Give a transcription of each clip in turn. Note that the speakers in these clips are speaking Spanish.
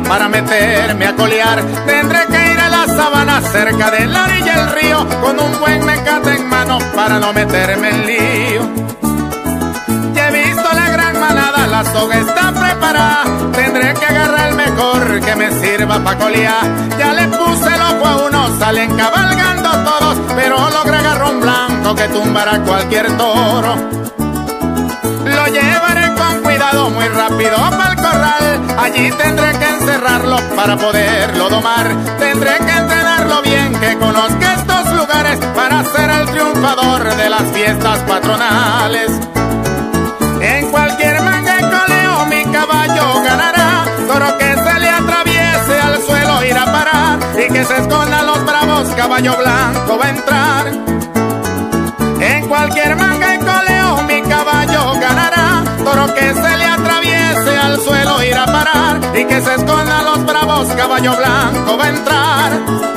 para meterme a colear. Tendré que ir a la sabana cerca de la orilla del río, con un buen mecate en mano para no meterme en lío. Ya he visto la gran manada, la soga está preparada. Tendré que agarrar el mejor que me sirva pa' colear. Ya le puse el ojo a uno, salen cabalgando todos, pero logré agarrar un blanco que tumbará cualquier toro. Lo llevaré con cuidado muy rápido pa'l corral. Allí tendré que encerrarlo para poderlo domar. Tendré que entrenarlo bien, que conozca estos lugares, para ser el triunfador de las fiestas patronales. En cualquier manga y coleo mi caballo ganará. Toro que se le atraviese al suelo irá a parar, y que se escondan los bravos, caballo blanco va a entrar. En cualquier manga y coleo mi caballo ganará. Toro que se le atraviese al suelo irá a parar, y que se escondan los bravos, caballo blanco va a entrar.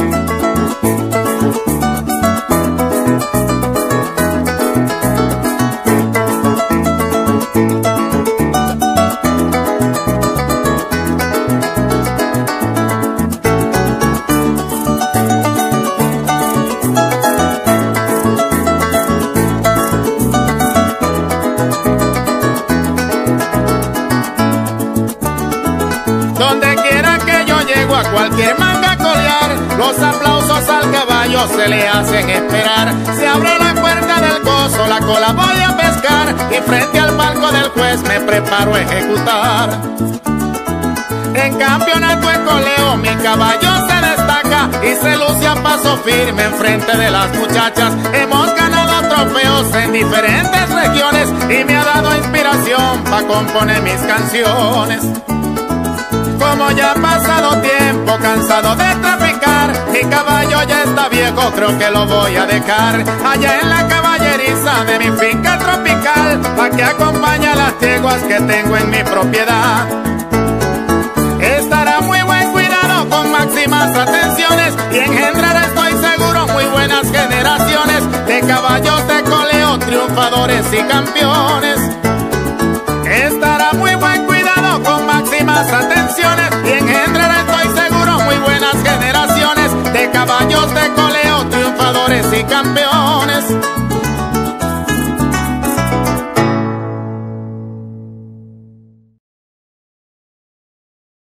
Donde quiera que yo llego, a cualquier manga a colear, los aplausos al caballo se le hacen esperar. Se abre la puerta del gozo, la cola voy a pescar, y frente al palco del juez me preparo a ejecutar. En campeonato de coleo mi caballo se destaca, y se luce a paso firme en frente de las muchachas. Hemos ganado trofeos en diferentes regiones, y me ha dado inspiración para componer mis canciones. Como ya ha pasado tiempo, cansado de traficar, mi caballo ya está viejo, creo que lo voy a dejar allá en la caballeriza de mi finca tropical, pa' que acompañe a las yeguas que tengo en mi propiedad. Estará muy buen cuidado, con máximas atenciones, y engendrará, estoy seguro, muy buenas generaciones de caballos de coleo, triunfadores y campeones. Estará muy buen cuidado, con máximas atenciones, y engendrará, estoy seguro, muy buenas generaciones de caballos de coleo, triunfadores y campeones.